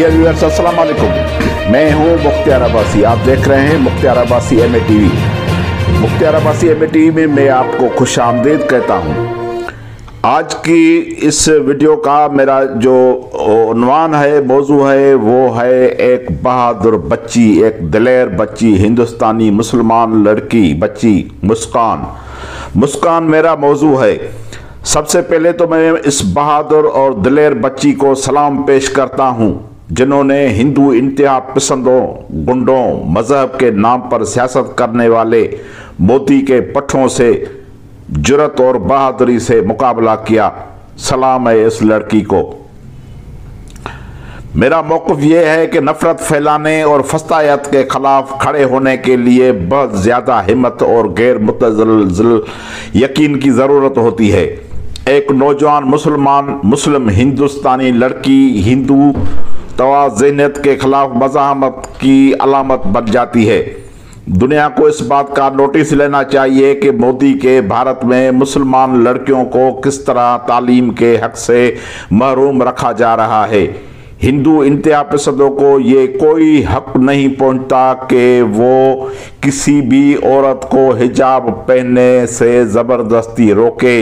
Dear viewers, अस्सलाम वालेकुम। मैं हूँ मुख्तियार अब्बासी। आप देख रहे हैं Mukhtiar Abbasi MA TV। Mukhtiar Abbasi MA TV में मैं आपको खुश आमदीद कहता हूँ। आज की इस वीडियो का मेरा जो उन्वान है, मौजू है, वो है एक बहादुर बच्ची, एक दिलेर बच्ची, हिंदुस्तानी मुसलमान लड़की बच्ची मुस्कान मेरा मौजू है। सबसे पहले तो मैं इस बहादुर और दिलेर बच्ची को सलाम पेश करता हूँ, जिन्होंने हिंदू इंतहा पसंदों, गुंडों, मजहब के नाम पर सियासत करने वाले मोदी के पट्ठों से जुर्रत और बहादुरी से मुकाबला किया। सलाम है इस लड़की को। मेरा मौक़िफ़ ये है कि नफरत फैलाने और फसाद के खिलाफ खड़े होने के लिए बहुत ज़्यादा हिम्मत और गैर मुतज़ल्ज़िल यकीन की ज़रूरत होती है। एक नौजवान मुस्लिम हिंदुस्तानी लड़की हिंदू तवाज़ुनियत के खिलाफ मज़ाहमत की अलामत बन जाती है। दुनिया को इस बात का नोटिस लेना चाहिए कि मोदी के भारत में मुसलमान लड़कियों को किस तरह तालीम के हक से महरूम रखा जा रहा है। हिंदू इंतहा पसंदों को ये कोई हक नहीं पहुंचता कि वो किसी भी औरत को हिजाब पहनने से ज़बरदस्ती रोके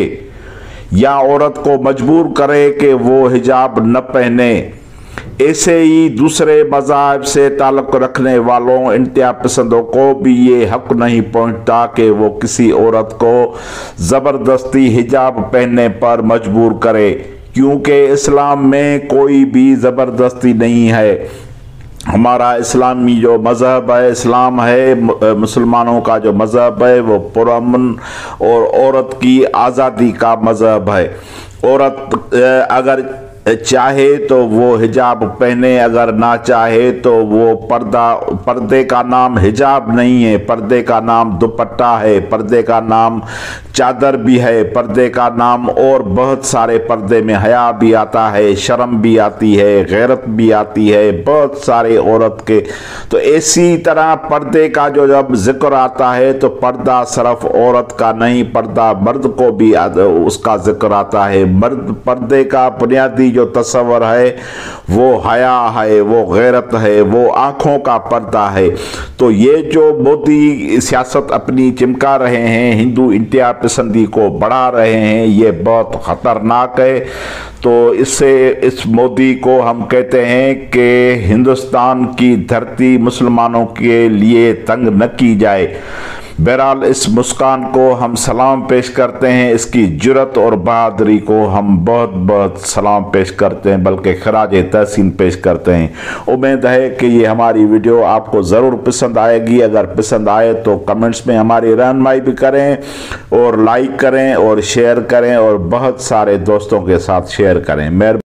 या औरत को मजबूर करे कि वो हिजाब न पहने। ऐसे ही दूसरे मज़हब से ताल्लुक़ रखने वालों इंतहा पसंदों को भी ये हक नहीं पहुंचता कि वो किसी औरत को ज़बरदस्ती हिजाब पहनने पर मजबूर करे, क्योंकि इस्लाम में कोई भी ज़बरदस्ती नहीं है। हमारा इस्लामी जो मज़हब है, इस्लाम है, मुसलमानों का जो मज़हब है, वो पुरअमन और औरत की आज़ादी का मज़हब है। औरत अगर चाहे तो वो हिजाब पहने, अगर ना चाहे तो वो पर्दे का नाम हिजाब नहीं है, पर्दे का नाम दुपट्टा है, पर्दे का नाम चादर भी है, पर्दे का नाम और बहुत सारे पर्दे में हया भी आता है, शर्म भी आती है, गैरत भी आती है, बहुत सारे औरत के। तो इसी तरह पर्दे का जो जब जिक्र आता है तो पर्दा सिर्फ औरत का नहीं, पर्दा मर्द को भी उसका जिक्र आता है। मर्द पर्दे का बुनियादी जो तस्वर है वो हया है, वो गैरत है, वो आँखों का पर्दा है। तो ये जो मोदी सियासत अपनी चिमका रहे हैं, हिंदू इंतहा पसंदी को बढ़ा रहे हैं, ये बहुत ख़तरनाक है। तो इससे इस मोदी को हम कहते हैं कि हिंदुस्तान की धरती मुसलमानों के लिए तंग न की जाए। बहरहाल इस मुस्कान को हम सलाम पेश करते हैं, इसकी जुर्रत और बहादुरी को हम बहुत बहुत सलाम पेश करते हैं, बल्कि खराज तहसीन पेश करते हैं। उम्मीद है कि ये हमारी वीडियो आपको ज़रूर पसंद आएगी। अगर पसंद आए तो कमेंट्स में हमारी रहनुमाई भी करें और लाइक करें और शेयर करें और बहुत सारे दोस्तों के साथ शेयर करें।